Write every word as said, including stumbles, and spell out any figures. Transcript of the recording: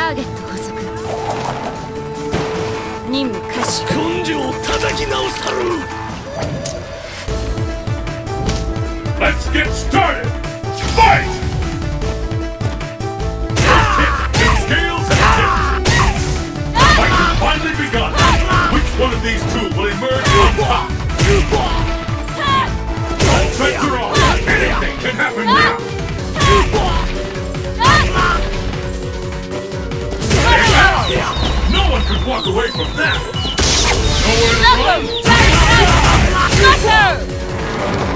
ターゲット捕捉。任務開始。 根性を叩き直さる。 Let's get started! Fight! It scales and tips. The fight has finally begun. Which one of these two will emerge on top? All bets are off. Anything can happen now. No one could walk away from that. Nowhere to run.